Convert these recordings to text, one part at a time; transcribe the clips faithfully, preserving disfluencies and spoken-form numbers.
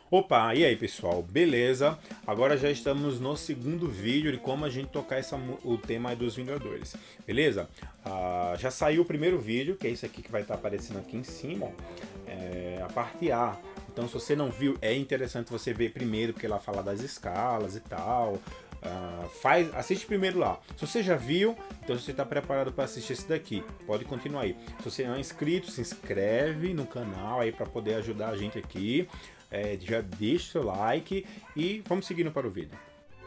Opa, e aí pessoal, beleza? Agora já estamos no segundo vídeo de como a gente tocar essa, o tema dos Vingadores, beleza? Ah, já saiu o primeiro vídeo, que é esse aqui que vai estar aparecendo aqui em cima, ó, é a parte A. Então se você não viu, é interessante você ver primeiro, porque lá fala das escalas e tal. Uh, faz, assiste primeiro lá. Se você já viu, então você está preparado para assistir esse daqui, pode continuar aí. Se você não é inscrito, se inscreve no canal aí para poder ajudar a gente aqui. É, já deixa o seu like e vamos seguindo para o vídeo.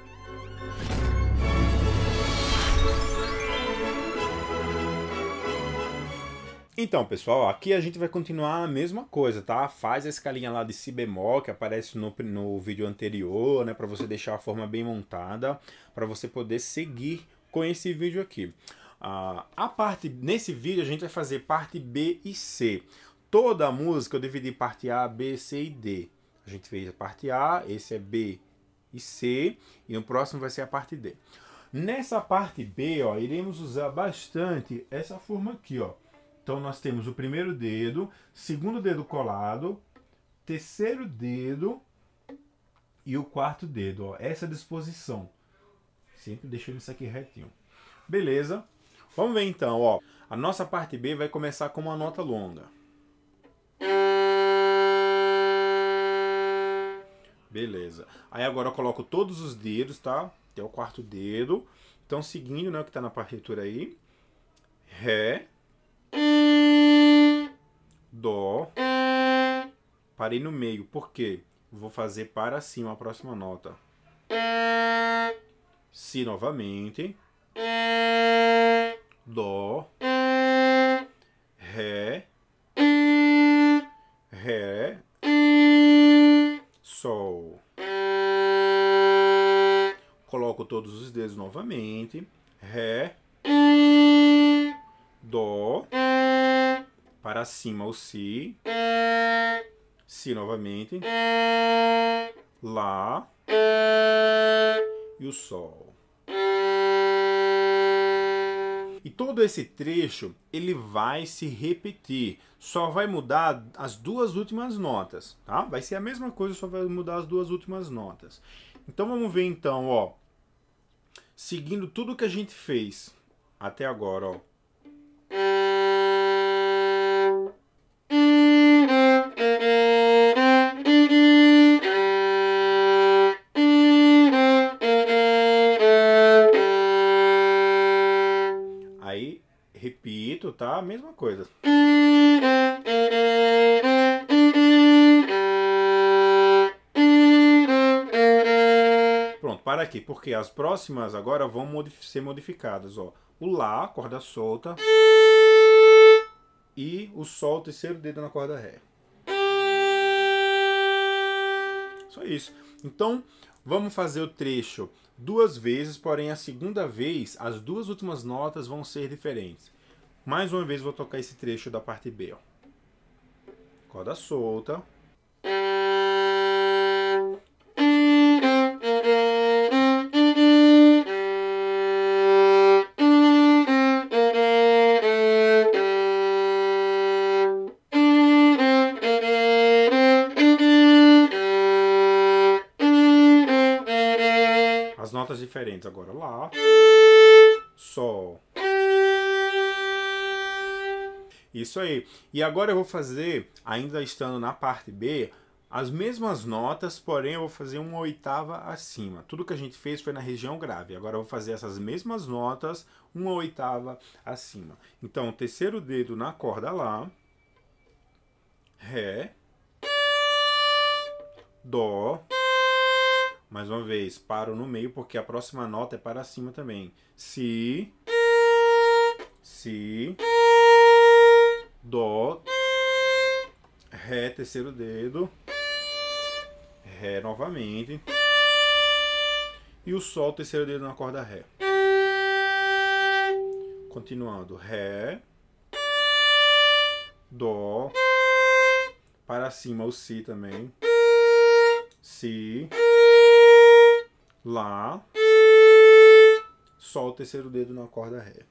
Então, pessoal, aqui a gente vai continuar a mesma coisa, tá? Faz a escalinha lá de si bemol que aparece no, no vídeo anterior, né? Para você deixar a forma bem montada, para você poder seguir com esse vídeo aqui. Ah, a parte, nesse vídeo a gente vai fazer parte B e C. Toda a música eu dividi parte A, B, C e D. A gente fez a parte A, esse é B e C, e no próximo vai ser a parte D. Nessa parte B, ó, iremos usar bastante essa forma aqui, ó. Então nós temos o primeiro dedo, segundo dedo colado, terceiro dedo e o quarto dedo, ó. Essa disposição. Sempre deixando isso aqui retinho. Beleza? Vamos ver então, ó. A nossa parte B vai começar com uma nota longa. Beleza. Aí agora eu coloco todos os dedos, tá? Até o quarto dedo. Então, seguindo, né, o que tá na partitura aí. Ré. Dó. Parei no meio. Por quê? Vou fazer para cima a próxima nota. Si novamente. Dó. Ré. Ré. Sol. Coloco todos os dedos novamente. Ré. Dó. Para cima o Si. Si novamente. Lá. E o Sol. E todo esse trecho, ele vai se repetir. Só vai mudar as duas últimas notas, tá? Vai ser a mesma coisa, só vai mudar as duas últimas notas. Então vamos ver então, ó. Seguindo tudo que a gente fez até agora, ó. Aí, repito, tá? A mesma coisa. Pronto, para aqui, porque as próximas agora vão modif- ser modificadas, ó. O Lá, corda solta. E o Sol, terceiro dedo na corda Ré. Só isso. Então, vamos fazer o trecho duas vezes, porém a segunda vez, as duas últimas notas vão ser diferentes. Mais uma vez vou tocar esse trecho da parte B, ó. Corda solta. As notas diferentes agora. Lá. Sol. Isso aí. E agora eu vou fazer, ainda estando na parte B, as mesmas notas, porém eu vou fazer uma oitava acima. Tudo que a gente fez foi na região grave. Agora eu vou fazer essas mesmas notas, uma oitava acima. Então, terceiro dedo na corda Lá. Ré. Dó. Mais uma vez, paro no meio porque a próxima nota é para cima também. Si. Si. Dó. Ré, terceiro dedo. Ré novamente. E o Sol, terceiro dedo na corda Ré. Continuando. Ré. Dó. Para cima o Si também. Si. Lá. Sol, terceiro dedo na corda Ré.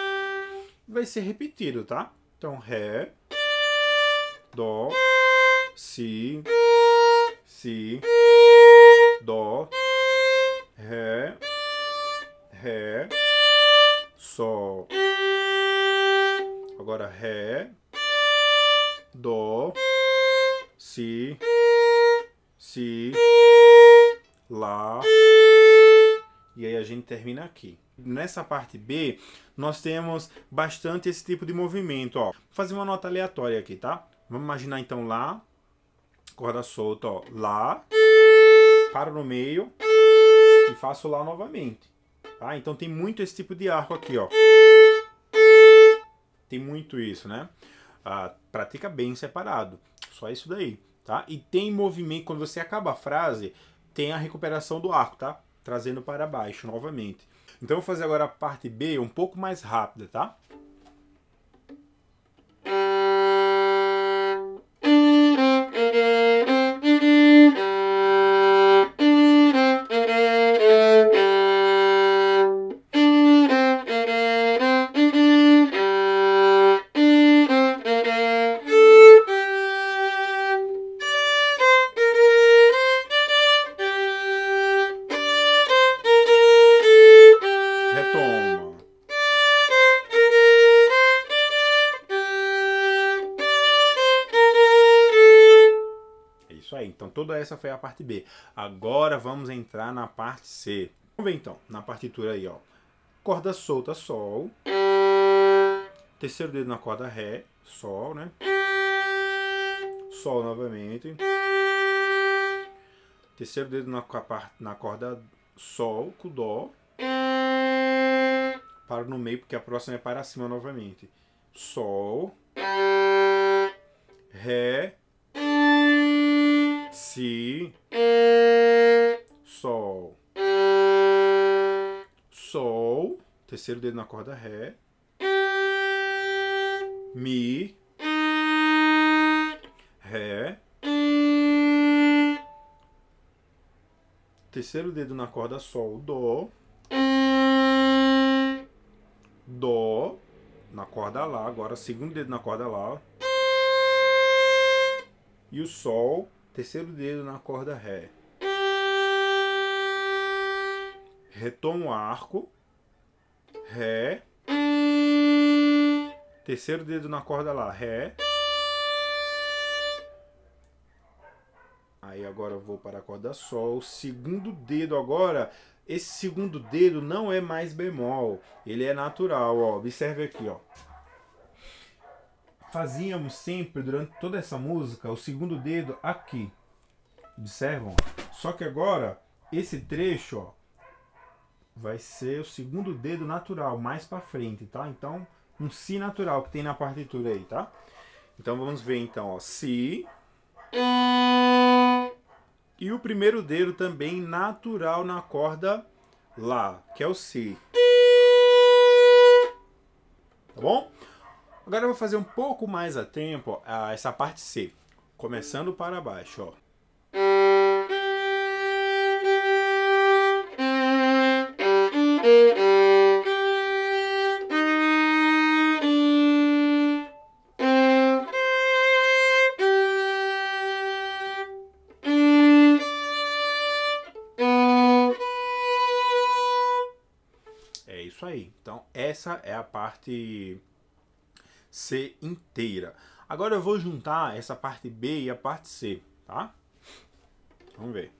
Vai ser repetido, tá? Então, Ré, Dó, si, si, dó, ré, ré, sol. Agora ré, dó, si, si, lá. E aí a gente termina aqui. Nessa parte B, nós temos bastante esse tipo de movimento, ó. Vou fazer uma nota aleatória aqui, tá? Vamos imaginar então Lá, corda solta, ó. Lá, paro no meio e faço Lá novamente, tá? Então tem muito esse tipo de arco aqui, ó. Tem muito isso, né? Ah, pratica bem separado. Só isso daí, tá? E tem movimento, quando você acaba a frase, tem a recuperação do arco, tá? Trazendo para baixo novamente. Então eu vou fazer agora a parte B um pouco mais rápida, tá? Isso aí, então toda essa foi a parte B. Agora vamos entrar na parte C. Vamos ver então, na partitura aí, ó. Corda solta, Sol. Terceiro dedo na corda Ré, Sol, né? Sol novamente. Terceiro dedo na, na corda Sol com Dó. Paro no meio porque a próxima é para cima novamente. Sol. Ré. Si, Sol, Sol, terceiro dedo na corda Ré, Mi, Ré, terceiro dedo na corda Sol, Dó, Dó, na corda Lá, agora segundo dedo na corda Lá, e o Sol, terceiro dedo na corda Ré. Retomo o arco. Ré. Terceiro dedo na corda Lá. Ré. Aí agora eu vou para a corda Sol. Segundo dedo agora. Esse segundo dedo não é mais bemol. Ele é natural, ó. Observe aqui, ó. Fazíamos sempre, durante toda essa música, o segundo dedo aqui. Observam? Só que agora, esse trecho, ó, vai ser o segundo dedo natural, mais pra frente, tá? Então, um Si natural que tem na partitura aí, tá? Então, vamos ver então, ó. Si. E o primeiro dedo também natural na corda Lá, que é o Si. Tá bom? Agora eu vou fazer um pouco mais a tempo a essa parte C, começando para baixo, ó. É isso aí. Então essa é a parte C inteira. Agora eu vou juntar essa parte B e a parte C, tá? Vamos ver.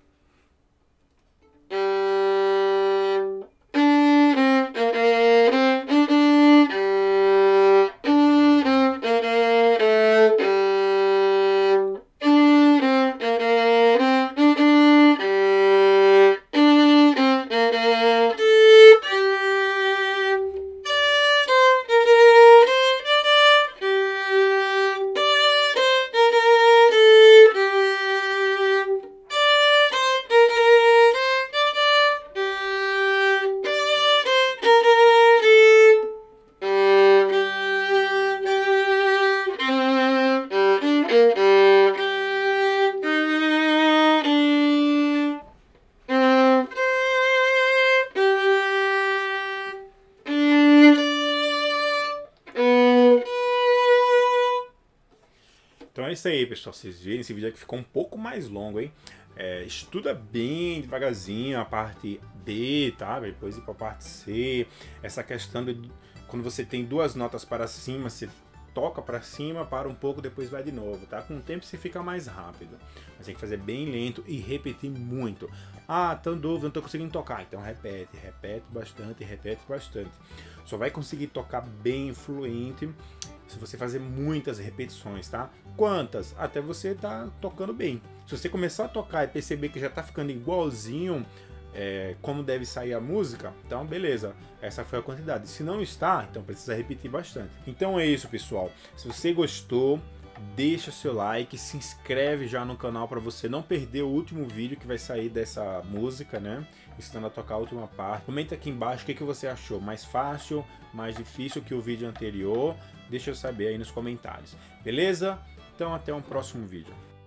isso aí, pessoal. Vocês viram, esse vídeo aqui ficou um pouco mais longo, hein? É, estuda bem devagarzinho a parte B, tá? Depois ir para a parte C. Essa questão de quando você tem duas notas para cima, você toca para cima, para um pouco, depois vai de novo, tá? Com o tempo você fica mais rápido. Mas tem que fazer bem lento e repetir muito. Ah, tô em dúvida, não tô conseguindo tocar. Então repete, repete bastante, repete bastante. Só vai conseguir tocar bem fluente se você fazer muitas repetições, tá? Quantas? Até você tá tocando bem. Se você começar a tocar e perceber que já tá ficando igualzinho é, como deve sair a música, então beleza, essa foi a quantidade. Se não está, então precisa repetir bastante. Então é isso, pessoal. Se você gostou, deixa seu like, se inscreve já no canal para você não perder o último vídeo que vai sair dessa música, né? Ensinando a tocar a última parte. Comenta aqui embaixo o que, que você achou, mais fácil, mais difícil que o vídeo anterior. Deixa eu saber aí nos comentários, beleza? Então até um próximo vídeo.